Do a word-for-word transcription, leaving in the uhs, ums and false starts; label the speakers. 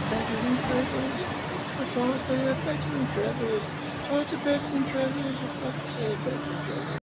Speaker 1: pets and travelers. As long as they are pets and travelers. Charge the pets and travelers. It's like the pets and travelers.